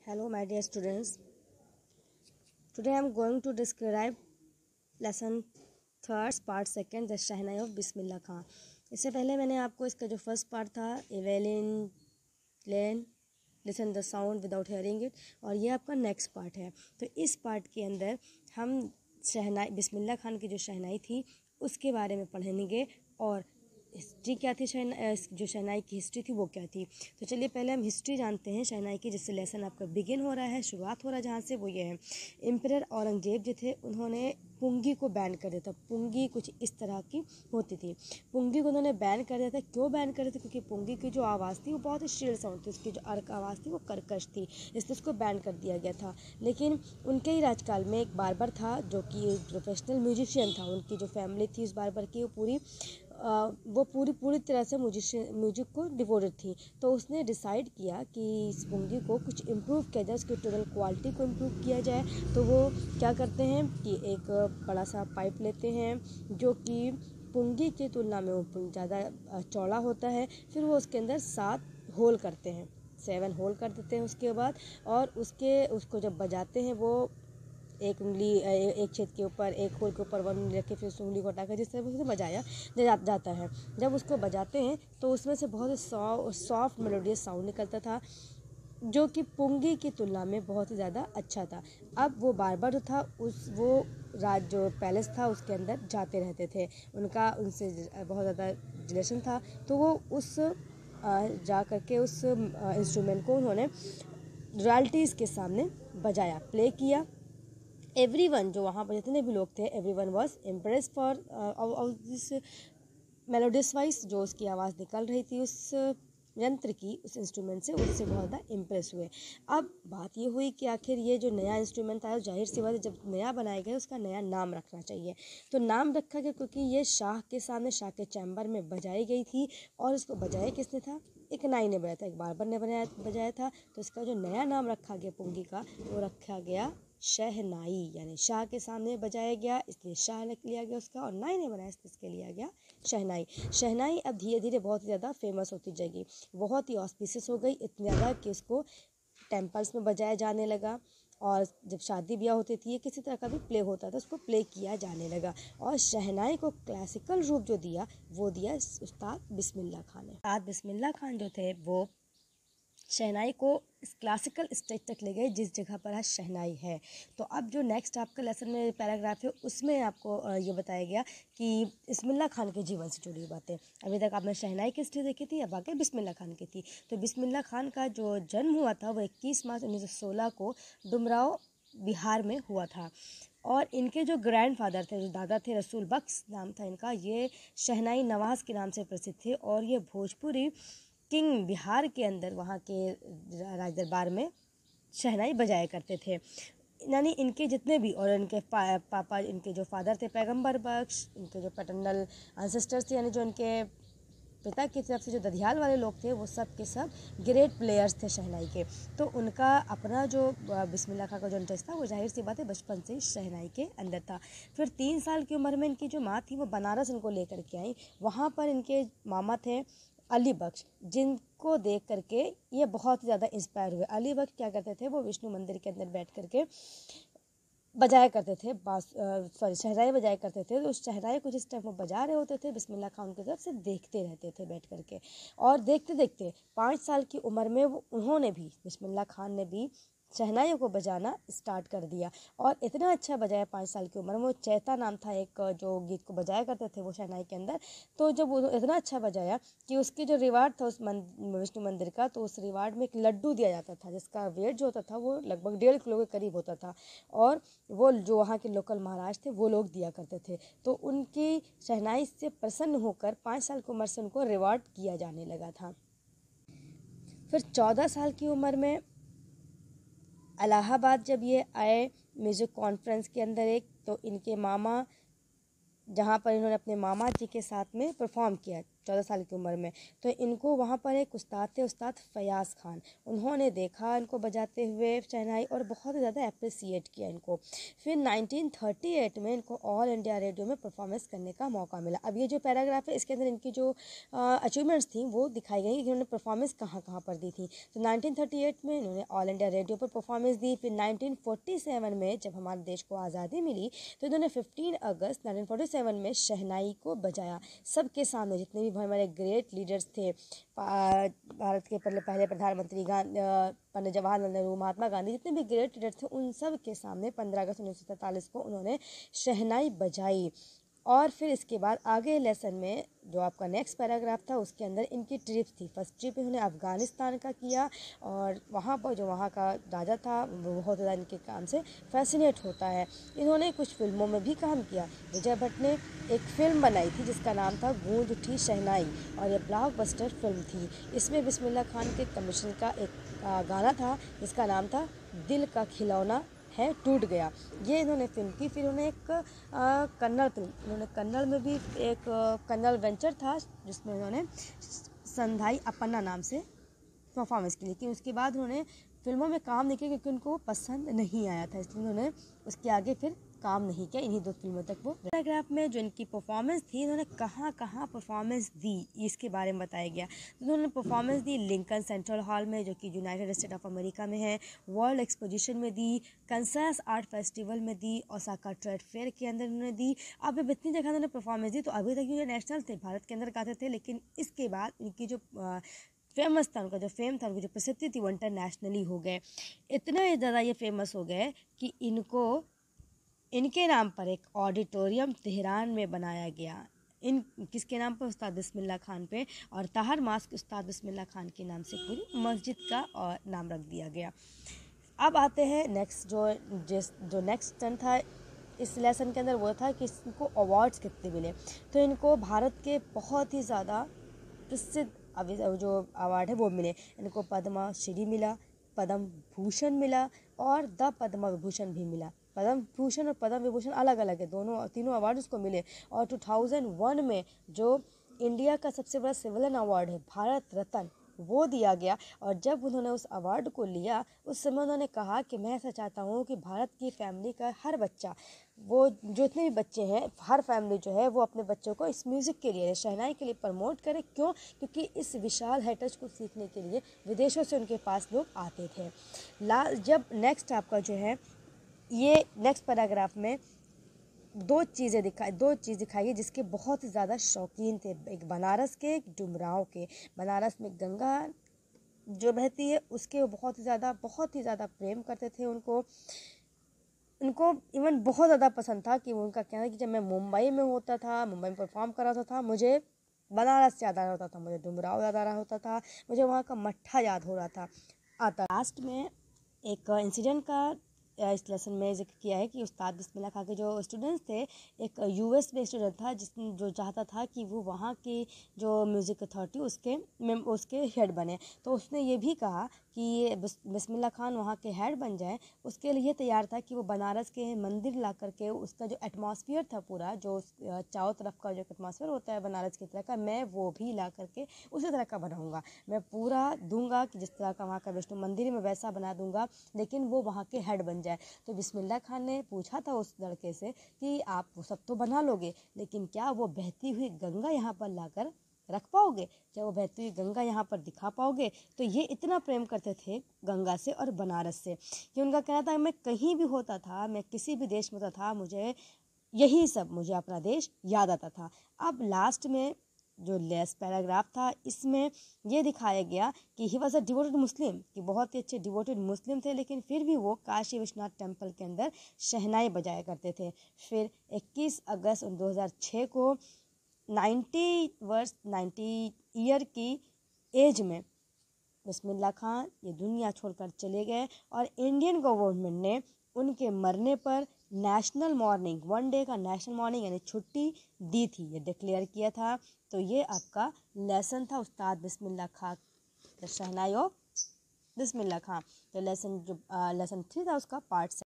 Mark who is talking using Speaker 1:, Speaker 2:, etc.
Speaker 1: Hello, my dear students. Today I am going to describe lesson third, part second, the shehnai of बिस्मिल्लाह खां. इससे पहले मैंने आपको इसका जो फर्स्ट पार्ट था, Evelyn Glennie listen the sound without hearing it, और ये आपका नेक्स्ट पार्ट है. तो इस पार्ट के अंदर हम शहनाई बिस्मिल्लाह खान की जो शहनाई थी उसके बारे में पढ़ेंगे और हिस्ट्री क्या थी, जो शहनाई की हिस्ट्री थी वो क्या थी. तो चलिए पहले हम हिस्ट्री जानते हैं शहनाई की, जिससे लेसन आपका बिगिन हो रहा है, शुरुआत हो रहा है जहाँ से, वो ये है. एम्परर औरंगजेब जो थे उन्होंने पुंगी को बैन कर दिया था. पुंगी कुछ इस तरह की होती थी. पुंगी को उन्होंने बैन कर दिया था. क्यों बैन कर दिया था? क्योंकि पुंगी की जो आवाज़ थी वो बहुत ही श्रील साउंड थी, उसकी जो अर्क आवाज़ थी वो कर्कश थी, इसलिए उसको बैन कर दिया गया था. लेकिन उनके ही राजकाल में एक बार्बर था जो कि प्रोफेशनल म्यूजिशियन था. उनकी जो फैमिली थी उस बार्बर की वो पूरी तरह से म्यूजिक को डिवोटेड थी. तो उसने डिसाइड किया कि इस पुंगी को कुछ इम्प्रूव किया जाए, उसकी टोटल क्वालिटी को इम्प्रूव किया जाए. तो वो क्या करते हैं कि एक बड़ा सा पाइप लेते हैं जो कि पुंगी की तुलना में वो ज़्यादा चौड़ा होता है. फिर वो उसके अंदर 7 होल करते हैं, 7 होल कर देते हैं उसके बाद, और उसको जब बजाते हैं वो एक छेद के ऊपर, एक होल के ऊपर 1 उंगली रख के फिर उस उंगली को हटाकर जिस तरह से बजाया जाता है. जब उसको बजाते हैं तो उसमें से बहुत ही सॉफ्ट मेलोडियस साउंड निकलता था जो कि पुंगी की तुलना में बहुत ही ज़्यादा अच्छा था. अब वो बार्बर था जो पैलेस था उसके अंदर जाते रहते थे, उनसे बहुत ज़्यादा रिलेशन था. तो वो जा करके उस इंस्ट्रूमेंट को उन्होंने रॉयल्टीज़ के सामने बजाया, प्ले किया. एवरीवन जो वहाँ पर जितने भी लोग थे, everyone was impress for this melodious voice. जो उसकी आवाज़ निकल रही थी उस यंत्र की, उस इंस्ट्रूमेंट से, उससे बहुत ज़्यादा इम्प्रेस हुए. अब बात ये हुई कि आखिर ये जो नया इंस्ट्रूमेंट आया, जाहिर सी बात है जब नया बनाया गया उसका नया नाम रखना चाहिए. तो नाम रखा गया क्योंकि ये शाह के सामने, शाह के चैम्बर में बजाई गई थी. और इसको बजाया किसने था? एक नाई ने बजाया था, एक बार्बर ने बजाया था. तो इसका जो नया नाम रखा गया पुंगी का, वो रखा गया शहनाई. यानी शाह के सामने बजाया गया इसलिए शाह लिया गया उसका, और नाई ने बनाया इसलिए इसके लिया गया शहनाई. शहनाई अब धीरे धीरे बहुत ही ज़्यादा फेमस होती जाएगी, बहुत ही ऑस्पिशियस हो गई, इतनी ज़्यादा कि उसको टेम्पल्स में बजाया जाने लगा. और जब शादी ब्याह होती थी, किसी तरह का भी प्ले होता था, उसको प्ले किया जाने लगा. और शहनाई को क्लासिकल रूप जो दिया वो दिया उस्ताद बिस्मिल्लाह खान ने. उस्ताद बिस्मिल्लाह खान जो थे वो शहनाई को इस क्लासिकल स्टेज तक ले गए जिस जगह पर आज शहनाई है. तो अब जो नेक्स्ट आपका लेसन में पैराग्राफ है उसमें आपको ये बताया गया कि बिस्मिल्लाह खान के जीवन से जुड़ी बातें. अभी तक आपने शहनाई की हिस्ट्री देखी थी, अब आगे बिस्मिल्लाह खान की थी. तो बिस्मिल्लाह खान का जो जन्म हुआ था वो 21 मार्च 1916 को डुमराव बिहार में हुआ था. और इनके जो ग्रैंडफादर थे, जो दादा थे, रसूल बख्श नाम था इनका, ये शहनाई नवाज के नाम से प्रसिद्ध थे. और ये भोजपुरी किंग बिहार के अंदर वहाँ के राज दरबार में शहनाई बजाया करते थे. यानी इनके जितने भी, और इनके पापा, इनके जो फादर थे पैगंबर बख्श, इनके जो पैटर्नल एंसेस्टर्स थे, यानी जो इनके पिता की तरफ से जो दधियाल वाले लोग थे, वो सब के सब ग्रेट प्लेयर्स थे शहनाई के. तो उनका अपना जो बिस्मिल्लाह खां का जो इंटरेस्ट था वो जाहिर सी बात है बचपन से ही शहनाई के अंदर था. फिर 3 साल की उम्र में इनकी जो माँ थी वो बनारस इनको लेकर के आई. वहाँ पर इनके मामा थे अली बख्श, जिनको देख करके ये बहुत ज़्यादा इंस्पायर हुए. अली बख्श क्या करते थे, वो विष्णु मंदिर के अंदर बैठ करके बजाया करते थे, शहनाई बजाया करते थे. तो उस शहनाई को जिस टाइम वो बजा रहे होते थे, बिस्मिल्लाह खान उनकी तरफ से देखते रहते थे बैठ करके. और देखते देखते 5 साल की उम्र में उन्होंने भी, बिस्मिल्लाह खान ने भी शहनाई को बजाना स्टार्ट कर दिया. और इतना अच्छा बजाया 5 साल की उम्र में. वो चैता नाम था एक जो गीत को बजाया करते थे वो शहनाई के अंदर. तो जब वो इतना अच्छा बजाया कि उसकी जो रिवार्ड था उस विष्णु मंदिर का, तो उस रिवार्ड में एक लड्डू दिया जाता था जिसका वेट जो होता था वो लगभग 1.5 किलो के करीब होता था. और वो जो वहाँ के लोकल महाराज थे वो लोग दिया करते थे. तो उनकी शहनाई से प्रसन्न होकर 5 साल की उम्र से उनको रिवार्ड किया जाने लगा था. फिर 14 साल की उम्र में इलाहाबाद जब ये आए म्यूज़िक कॉन्फ्रेंस के अंदर तो इनके मामा, जहाँ पर इन्होंने अपने मामा जी के साथ में परफॉर्म किया, 14 साल की उम्र में। तो इनको वहाँ पर एक उस्ताद थे, उस्ताद फयाज़ खान, उन्होंने देखा इनको बजाते हुए शहनाई और बहुत ज़्यादा अप्रिसिएट किया इनको। फिर 1938 में इनको ऑल इंडिया रेडियो में परफॉर्मेंस करने का मौका मिला। अब ये जो पैराग्राफ है इसके अंदर इनकी जो अचीवमेंट्स थी वो दिखाई गई कि इन्होंने परफॉर्मेंस कहाँ कहाँ पर दी थी। तो 1938 में इन्होंने ऑल इंडिया रेडियो पर परफॉर्मेंस दी। फिर 1947 में जब हमारे देश को आज़ादी मिली तो इन्होंने 15 अगस्त 1947 में शहनाई को बजाया सबके सामने। जितने भी हमारे ग्रेट लीडर्स थे, भारत के पहले प्रधानमंत्री पंडित जवाहरलाल नेहरू, महात्मा गांधी, जितने भी ग्रेट लीडर्स थे उन सब के सामने 15 अगस्त 1947 को उन्होंने शहनाई बजाई। और फिर इसके बाद आगे लेसन में जो आपका नेक्स्ट पैराग्राफ था उसके अंदर इनकी ट्रिप थी। फर्स्ट ट्रिप इन्होंने अफ़गानिस्तान का किया और वहाँ पर जो वहाँ का राजा था वो बहुत ज़्यादा इनके काम से फैसिनेट होता है। इन्होंने कुछ फिल्मों में भी काम किया। विजय भट्ट ने एक फ़िल्म बनाई थी जिसका नाम था गूंज उठी शहनाई और ये ब्लॉकबस्टर फिल्म थी। इसमें बिस्मिल्लाह खान के कमीशन का एक गाना था जिसका नाम था दिल का खिलौना है टूट गया। ये इन्होंने फिल्म की। फिर उन्होंने एक कन्नड़ फिल्म, इन्होंने कन्नड़ में भी एक कन्नड़ वेंचर था जिसमें उन्होंने संधाई अपन्ना नाम से परफॉर्मेंस की। लेकिन उसके बाद उन्होंने फिल्मों में काम नहीं किया क्योंकि उनको पसंद नहीं आया था, इसलिए उन्होंने उसके आगे फिर काम नहीं किया। इन्हीं 2 फिल्मों तक वो। पैराग्राफ में जो इनकी परफॉर्मेंस थी, इन्होंने कहाँ कहाँ परफॉर्मेंस दी इसके बारे में बताया गया। तो उन्होंने परफॉर्मेंस दी लिंकन सेंट्रल हॉल में जो कि यूनाइटेड स्टेट ऑफ अमेरिका में है, वर्ल्ड एक्सपोजिशन में दी, कंसास आर्ट फेस्टिवल में दी, ओसाका ट्रेड फेयर के अंदर उन्होंने दी। अब इतनी जगह उन्होंने परफॉर्मेंस दी। तो अभी तक ये नेशनल थे, भारत के अंदर गाते थे, लेकिन इसके बाद इनकी जो फेमस था, उनका जो फेम था, उनकी जो प्रसिद्धि थी वो इंटरनेशनली हो गए। इतना ज़्यादा ये फेमस हो गए कि इनको इनके नाम पर एक ऑडिटोरियम तेहरान में बनाया गया। इन किसके नाम पर? उस्ताद बिस्मिल्लाह खान पे। और ताहर मास्क उस्ताद बिस्मिल्लाह खान के नाम से पूरी मस्जिद का और नाम रख दिया गया। अब आते हैं नेक्स्ट जो नेक्स्ट टर्न था इस लेसन के अंदर, वो था कि इनको अवार्ड्स कितने मिले। तो इनको भारत के बहुत ही ज़्यादा प्रसिद्ध जो अवार्ड है वो मिले। इनको पद्म श्री मिला, पद्म भूषण मिला और द पद्म विभूषण भी मिला। पद्म भूषण और पद्म विभूषण अलग अलग है, तीनों अवार्ड उसको मिले। और 2001 में जो इंडिया का सबसे बड़ा सिविलियन अवार्ड है भारत रत्न, वो दिया गया। और जब उन्होंने उस अवार्ड को लिया उस समय उन्होंने कहा कि मैं ऐसा चाहता हूँ कि भारत की फैमिली का हर बच्चा, वो जो इतने भी बच्चे हैं, हर फैमिली जो है वो अपने बच्चों को इस म्यूज़िक के लिए, शहनाई के लिए प्रमोट करे। क्यों? क्योंकि इस विशाल हेरिटेज को सीखने के लिए विदेशों से उनके पास लोग आते थे। जब नेक्स्ट आपका जो है ये नेक्स्ट पैराग्राफ में दो चीज़ दिखाई है जिसके बहुत ही ज़्यादा शौकीन थे। एक बनारस के, एक डुमराव के। बनारस में गंगा जो बहती है उसके वो बहुत ही ज़्यादा प्रेम करते थे। उनको इवन बहुत ज़्यादा पसंद था कि उनका कहना है कि जब मैं मुंबई में होता था, मुंबई में परफॉर्म कर रहा था, मुझे बनारस याद आ रहा होता था, मुझे डुमराव याद आ रहा होता था, मुझे वहाँ का मट्ठा याद हो रहा था। लास्ट में एक इंसिडेंट का इस लेसन में जिक्र किया है कि उस्ताद बिस्मिल्लाह खान के जो स्टूडेंट्स थे, एक यूएस में स्टूडेंट था जो चाहता था कि वो वहाँ की जो म्यूज़िक अथॉरिटी उसके हेड बने। तो उसने ये भी कहा कि ये बिस्मिल्लाह खान वहाँ के हेड बन जाए। उसके लिए तैयार था कि वो बनारस के मंदिर ला करके उसका जो एटमॉस्फेयर था पूरा, जो चारों तरफ का जो एटमॉस्फेयर होता है बनारस की तरह का, मैं वो भी ला करके उसी तरह का बनाऊँगा। मैं पूरा दूंगा कि जिस तरह का वहाँ का विष्णु मंदिर मैं वैसा बना दूंगा, लेकिन वो वहाँ के हेड बन जाए। तो बिस्मिल्लाह खान ने पूछा था उस लड़के से कि आप वो सब तो बना लोगे, लेकिन क्या वो बहती हुई गंगा यहाँ पर लाकर रख पाओगे? क्या वो बहती हुई गंगा यहाँ पर दिखा पाओगे? तो ये इतना प्रेम करते थे गंगा से और बनारस से कि उनका कहना था मैं कहीं भी होता था, मैं किसी भी देश में होता था, मुझे अपना देश याद आता था। अब लास्ट में जो लेस पैराग्राफ था इसमें ये दिखाया गया कि ही वॉज अ डिवोटेड मुस्लिम, कि बहुत ही अच्छे डिवोटेड मुस्लिम थे, लेकिन फिर भी वो काशी विश्वनाथ टेम्पल के अंदर शहनाई बजाया करते थे। फिर 21 अगस्त 2006 को 90 ईयर की एज में बिस्मिल्लाह खान ये दुनिया छोड़कर चले गए और इंडियन गवर्नमेंट ने उनके मरने पर नेशनल मॉर्निंग, 1 डे का नेशनल मॉर्निंग यानी छुट्टी दी थी, ये डिक्लेयर किया था। तो ये आपका लेसन था उस्ताद बिस्मिल्लाह खान, द शहनाई ऑफ बिस्मिल्लाह खान। तो लेसन 3 था उसका पार्ट